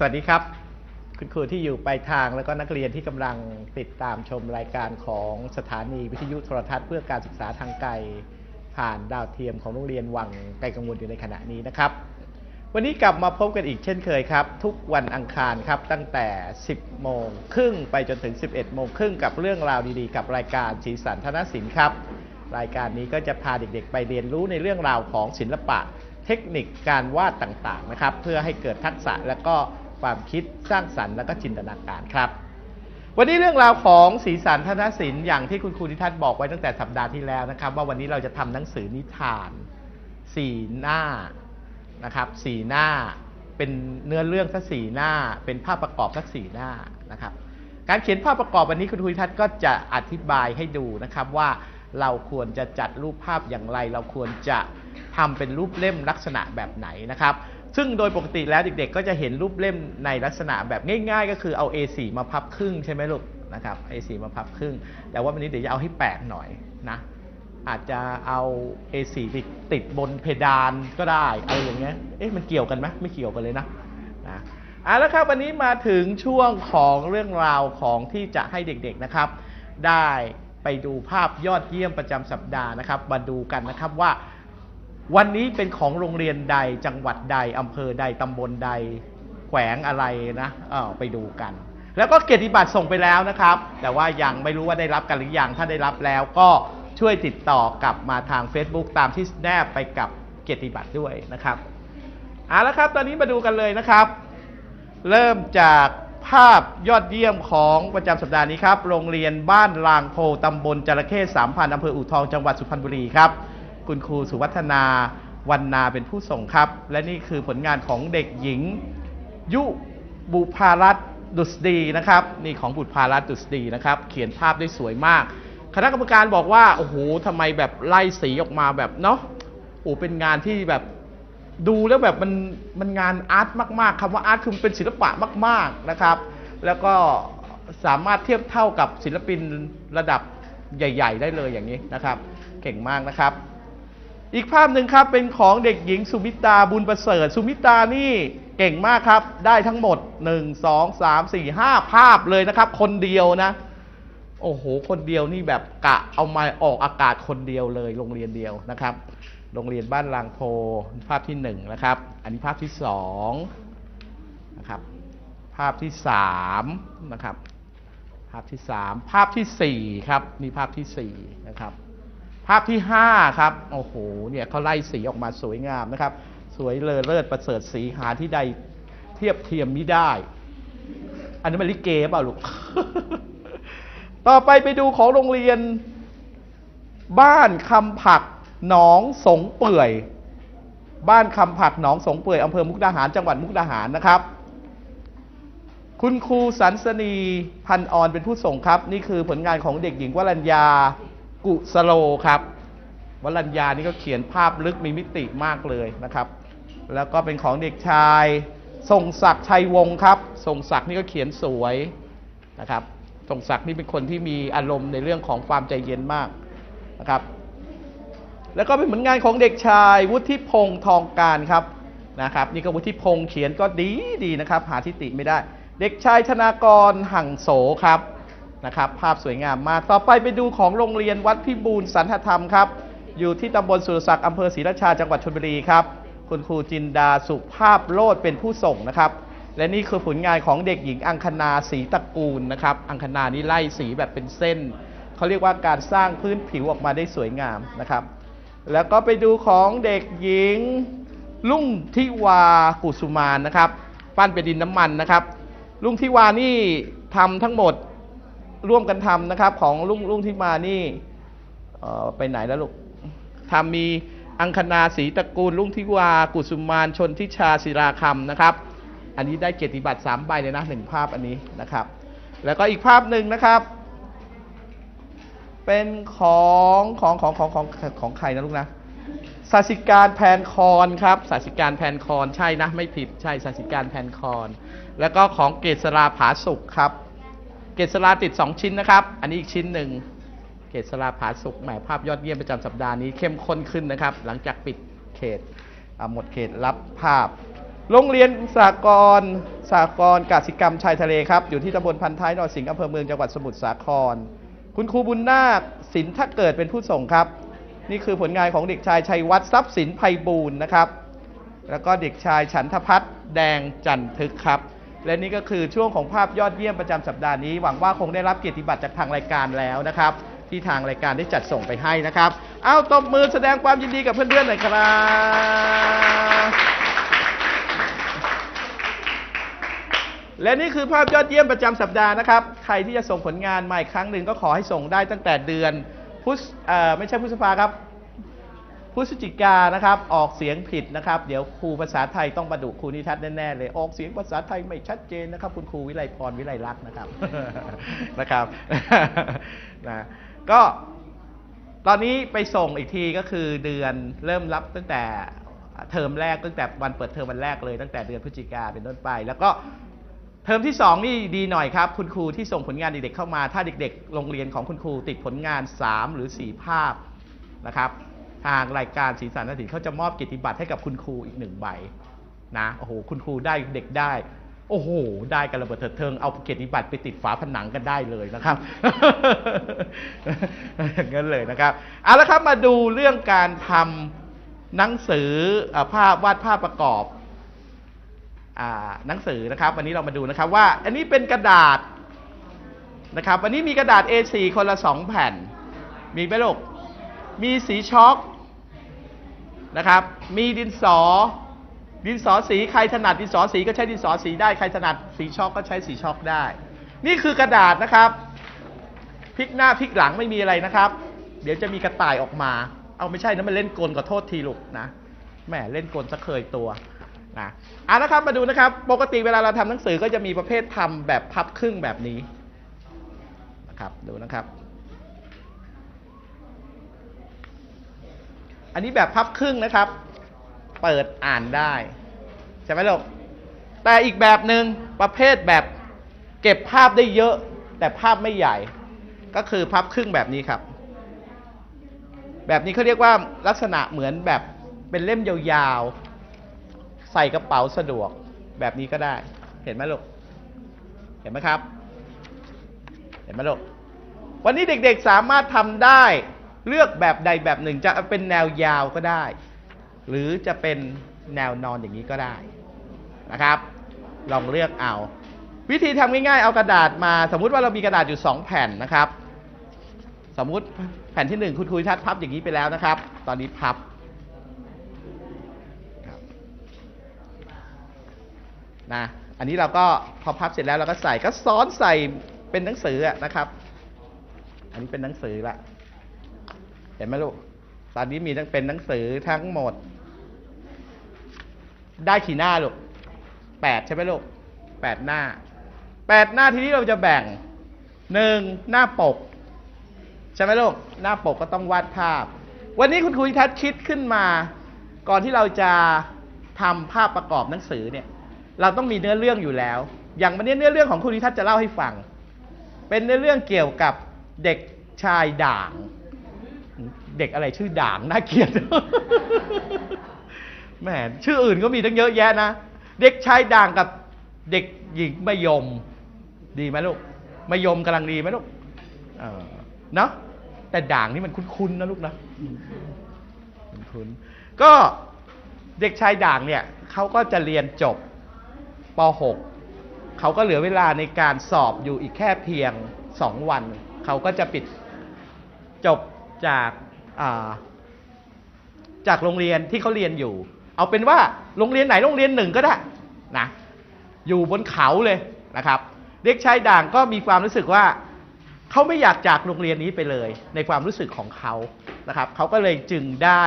วัสดีครับคุณครูที่อยู่ปลายทางแล้วก็นักเรียนที่กำลังติดตามชมรายการของสถานีวิทยุโทรทัศน์เพื่อการศึกษาทางไกลผ่านดาวเทียมของโรงเรียนวังไกลกังวลอยู่ในขณะนี้นะครับวันนี้กลับมาพบกันอีกเช่นเคยครับทุกวันอังคารครับตั้งแต่ 10 โมงครึ่งไปจนถึง 11 โมงครึ่งกับเรื่องราวดีๆกับรายการสีสันธนศิลป์ครับรายการนี้ก็จะพาเด็กๆไปเรียนรู้ในเรื่องราวของศิลปะเทคนิคการวาดต่างๆนะครับเพื่อให้เกิดทักษะและก็ความคิดสร้างสรรค์และก็จินตนาการครับวันนี้เรื่องราวของสีสันธนศิลป์อย่างที่คุณครูนิทัศน์บอกไว้ตั้งแต่สัปดาห์ที่แล้วนะครับว่าวันนี้เราจะทำหนังสือนิทาน4 หน้านะครับ4 หน้าเป็นเนื้อเรื่องสัก4 หน้าเป็นภาพประกอบสัก4 หน้านะครับการเขียนภาพประกอบวันนี้คุณครูนิทัศน์ก็จะอธิบายให้ดูนะครับว่าเราควรจะจัดรูปภาพอย่างไรเราควรจะทำเป็นรูปเล่มลักษณะแบบไหนนะครับซึ่งโดยปกติแล้วเด็กๆก็จะเห็นรูปเล่มในลักษณะแบบง่ายๆก็คือเอา A4 มาพับครึ่งใช่ไหมลูกนะครับ A4 มาพับครึ่งแต่ว่าวันนี้เดี๋ยวจะเอาให้แปลกหน่อยนะอาจจะเอา A4 ติดบนเพดานก็ได้อะไรอย่างเงี้ยมันเกี่ยวกันไหมไม่เกี่ยวกันเลยนะแล้วครับวันนี้มาถึงช่วงของเรื่องราวของที่จะให้เด็กๆนะครับได้ไปดูภาพยอดเยี่ยมประจำสัปดาห์นะครับมาดูกันนะครับว่าวันนี้เป็นของโรงเรียนใดจังหวัดใดอำเภอใดตำบลใดแขวงอะไรนะไปดูกันแล้วก็เกียรติบัตรส่งไปแล้วนะครับแต่ว่ายังไม่รู้ว่าได้รับกันหรือยังถ้าได้รับแล้วก็ช่วยติดต่อกลับมาทาง Facebook ตามที่แนบไปกับเกียรติบัตรด้วยนะครับแล้วครับตอนนี้มาดูกันเลยนะครับเริ่มจากภาพยอดเยี่ยมของประจำสัปดาห์นี้ครับโรงเรียนบ้านลางโพตำบลจระเข้3,000อำเภออู่ทองจังหวัดสุพรรณบุรีครับคุณครูสุวัฒนาวรรณาเป็นผู้ส่งครับและนี่คือผลงานของเด็กหญิงยุบุภารัตน์ดุษฎีนะครับนี่ของบุภารัตน์ดุษฎีนะครับเขียนภาพได้สวยมากคณะกรรมการบอกว่าโอ้โหทำไมแบบไล่สีออกมาแบบเนาะเป็นงานที่แบบดูแล้วแบบมันงานอาร์ตมากๆคำว่าอาร์ตคือเป็นศิลปะมากๆนะครับแล้วก็สามารถเทียบเท่ากับศิลปินระดับใหญ่ๆได้เลยอย่างนี้นะครับเก่งมากนะครับอีกภาพหนึ่งครับเป็นของเด็กหญิงสุมิตาบุญประเสริฐสุมิตานี่เก่งมากครับได้ทั้งหมด1 2 3 4 5ภาพเลยนะครับคนเดียวนะโอ้โหคนเดียวนี่แบบกะเอามาออกอากาศคนเดียวเลยโรงเรียนเดียวนะครับโรงเรียนบ้านลางโพภาพที่1นะครับอันนี้ภาพที่2นะครับภาพที่3นะครับภาพที่3ภาพที่4ครับนี่ภาพที่4นะครับภาพที่5ครับโอ้โหเนี่ยเขาไล่สีออกมาสวยงามนะครับสวยเลอเลิศประเสริฐสีหาที่ใดเทียบเทียมมิได้อันนี้มันลิเกเปล่าลูก ต่อไปดูของโรงเรียนบ้านคำผักหนองสงเปื่อยบ้านคำผักหนองสงเปื่อยอำเภอมุกดาหารจังหวัดมุกดาหารนะครับคุณครูสันสนีพันอ่อนเป็นผู้ส่งครับนี่คือผลงานของเด็กหญิงวรัญญากุสโลครับวรัญญานี่ก็เขียนภาพลึกมีมิติมากเลยนะครับแล้วก็เป็นของเด็กชายทรงศักดิ์ชัยวงศ์ครับทรงศักดิ์นี่ก็เขียนสวยนะครับทรงศักดิ์นี่เป็นคนที่มีอารมณ์ในเรื่องของความใจเย็นมากนะครับแล้วก็เป็นผลงานของเด็กชายวุฒิพงษ์ทองการครับนะครับนี่ก็วุฒิพงษ์เขียนก็ดีนะครับหาทิฏฐิไม่ได้เด็กชายธนากรหั่งโสครับนะครับภาพสวยงามมากต่อไปดูของโรงเรียนวัดพิบูลสันทธรรมครับอยู่ที่ตำบลสุรศักดิ์อำเภอศรีราชาจังหวัดชลบุรีครับคุณครูจินดาสุภาพโลดเป็นผู้ส่งนะครับและนี่คือผลงานของเด็กหญิงอังคณาศรีตระกูลนะครับอังคณานี่ไล่สีแบบเป็นเส้นเขาเรียกว่าการสร้างพื้นผิวออกมาได้สวยงามนะครับแล้วก็ไปดูของเด็กหญิงลุ่งทิวากุสุมานนะครับปั้นเป็นดินน้ำมันนะครับลุ่งทิวานี่ทำทั้งหมดร่วมกันทำนะครับของลุ่งทิวานี่ไปไหนแล้วลูกทำมีอังคณาศรีตระกูลลุ่งทิวากุสุมานชนทิชาศิราคำนะครับอันนี้ได้เกียรติบัตร3 ใบเลยนะ1 ภาพอันนี้นะครับแล้วก็อีกภาพหนึ่งนะครับเป็นของใครนะลูกนะศาสิการแพนคอนครับศาสิการแพนคอนใช่นะไม่ผิดใช่ศาสิการแพนคอนแล้วก็ของเกษราผาสุขครับเกษราติด2 ชิ้นนะครับอันนี้อีกชิ้นหนึ่งเกษราผาสุขแหมภาพยอดเยี่ยมประจำสัปดาห์นี้เข้มข้นขึ้นนะครับหลังจากปิดเขตหมดเขตรับภาพโรงเรียนสหกรณ์กสิกรรมชายทะเลครับอยู่ที่ตำบลพันท้ายนรสิงห์อำเภอเมืองจังหวัดสมุทรสาครคุณครูบุญนาคสินทเกิดเป็นผู้ส่งครับนี่คือผลงานของเด็กชายชัยวัฒน์ทรัพย์สินไพบูลย์นะครับแล้วก็เด็กชายฉันทพัฒน์แดงจันทึกครับและนี่ก็คือช่วงของภาพยอดเยี่ยมประจำสัปดาห์นี้หวังว่าคงได้รับเกียรติบัตรจากทางรายการแล้วนะครับที่ทางรายการได้จัดส่งไปให้นะครับเอาตบมือแสดงความยินดีกับเพื่อนๆหน่อยครับและนี่คือภาพยอดเยี่ยมประจำสัปดาห์นะครับใครที่จะส่งผลงานมาอีกครั้งหนึ่งก็ขอให้ส่งได้ตั้งแต่เดือนไม่ใช่พฤษภาครับพฤศจิกานะครับออกเสียงผิดนะครับเดี๋ยวครูภาษาไทยต้องมาดุครูนิทัศน์แน่ๆเลยออกเสียงภาษาไทยไม่ชัดเจนนะครับคุณครูวิไลพรวิไลลักษณ์นะครับ นะครับ นะก็ตอนนี้ไปส่งอีกทีก็คือเดือนเริ่มรับตั้งแต่เทอมแรกตั้งแต่วันเปิดเทอมวันแรกเลยตั้งแต่เดือนพฤศจิกาเป็นต้นไปแล้วก็เทอมที่2นี่ดีหน่อยครับคุณครูที่ส่งผลงานเด็กๆเข้ามาถ้าเด็กๆโรงเรียนของคุณครูติดผลงาน3หรือ4ภาพนะครับทางรายการสีสันนศิลป์เขาจะมอบเกียรติบัตรให้กับคุณครูอีก1ใบนะโอ้โหคุณครูได้เด็กได้โอ้โหได้กันระเบิดเถิดเทิงเอาเกียรติบัตรไปติดฝาผนังกันได้เลยนะครับ อย่างนั้นเลยนะครับเอาละครับมาดูเรื่องการทำหนังสือภาพวาดภาพประกอบหนังสือนะครับวันนี้เรามาดูนะครับว่าอันนี้เป็นกระดาษนะครับวันนี้มีกระดาษ A4 คนละ2แผ่นมีไหมลูกมีสีช็อกนะครับมีดินสอสีใครถนัดดินสอสีก็ใช้ดินสอสีได้ใครถนัดสีช็อกก็ใช้สีช็อกได้นี่คือกระดาษนะครับพลิกหน้าพลิกหลังไม่มีอะไรนะครับเดี๋ยวจะมีกระต่ายออกมาเอาไม่ใช่นะมันเล่นกลขอโทษทีลูกนะแหมเล่นกลซะเคยตัวนะนะครับมาดูนะครับปกติเวลาเราทำหนังสือก็จะมีประเภททำแบบพับครึ่งแบบนี้นะครับดูนะครับอันนี้แบบพับครึ่งนะครับเปิดอ่านได้ใช่ไหมลูกแต่อีกแบบหนึ่งประเภทแบบเก็บภาพได้เยอะแต่ภาพไม่ใหญ่ก็คือพับครึ่งแบบนี้ครับแบบนี้เขาเรียกว่าลักษณะเหมือนแบบเป็นเล่มยาวๆใส่กระเป๋าสะดวกแบบนี้ก็ได้เห็นไหมลูกเห็นไหมครับเห็นไหมลูกวันนี้เด็กๆสามารถทำได้เลือกแบบใดแบบหนึ่งจะเป็นแนวยาวก็ได้หรือจะเป็นแนวนอนอย่างนี้ก็ได้นะครับลองเลือกเอาวิธีทำง่ายๆเอากระดาษมาสมมุติว่าเรามีกระดาษอยู่2แผ่นนะครับสมมุติแผ่นที่1คุณครูทัศน์พับอย่างนี้ไปแล้วนะครับตอนนี้พับนะอันนี้เราก็พอพับเสร็จแล้วเราก็ใส่ก็ซ้อนใส่เป็นหนังสือนะครับอันนี้เป็นหนังสือละเห็นไหมลูกตอนนี้มีทั้งเป็นหนังสือทั้งหมดได้กี่หน้าลูก8ใช่ไหมลูก8หน้า8หน้าทีนี้เราจะแบ่ง1หน้าปกใช่ไหมลูกหน้าปกก็ต้องวาดภาพวันนี้คุณครูทัศน์คิดขึ้นมาก่อนที่เราจะทำภาพประกอบหนังสือเนี่ยเราต้องมีเนื้อเรื่องอยู่แล้วอย่างวันนี้เนื้อเรื่องของครูทัศน์จะเล่าให้ฟังเป็นเนื้อเรื่องเกี่ยวกับเด็กชายด่างเด็กอะไรชื่อด่างน่าเกลียด แหมชื่ออื่นก็มีตั้งเยอะแยะนะเด็กชายด่างกับเด็กหญิงมะยมดีไหมลูกมะยมกำลังดีไหมลูกเนาะแต่ด่างนี่มันคุ้นๆนะลูกนะคุ้นๆก็เด็กชายด่างเนี่ยเขาก็จะเรียนจบป .6 เขาก็เหลือเวลาในการสอบอยู่อีกแค่เพียง2วันเขาก็จะปิดจบจากโรงเรียนที่เขาเรียนอยู่เอาเป็นว่าโรงเรียนไหนโรงเรียนหนึ่งก็ได้นะอยู่บนเขาเลยนะครับเด็กชายด่างก็มีความรู้สึกว่าเขาไม่อยากจากโรงเรียนนี้ไปเลยในความรู้สึกของเขานะครับเขาก็เลยจึงได้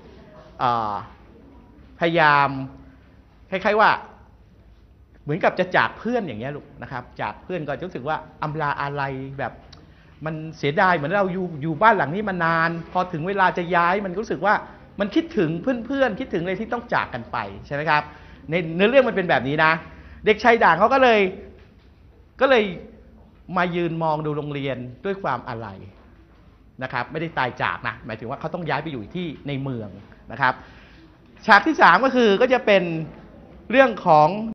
พยายามคล้ายๆว่าเหมือนกับจะจากเพื่อนอย่างเงี้ยลูกนะครับจากเพื่อนก็รู้สึกว่าอำลาอะไรแบบมันเสียดายเหมือนเราอยู่บ้านหลังนี้มานานพอถึงเวลาจะย้ายมันรู้สึกว่ามันคิดถึงเพื่อนๆคิดถึงอะไรที่ต้องจากกันไปใช่ไหมครับในเนื้อเรื่องมันเป็นแบบนี้นะเด็กชายด่างเขาก็เลยมายืนมองดูโรงเรียนด้วยความอาลัยนะครับไม่ได้ตายจากนะหมายถึงว่าเขาต้องย้ายไปอยู่ที่ในเมืองนะครับฉากที่3ก็จะเป็นเรื่องของ